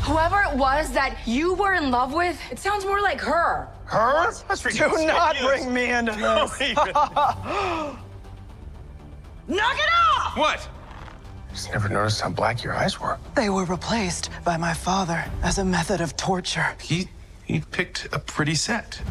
Whoever it was that you were in love with, it sounds more like her. Her? That's ridiculous. Do not bring me into this. Knock it off! What? Just never noticed how black your eyes were. They were replaced by my father as a method of torture. He picked a pretty set.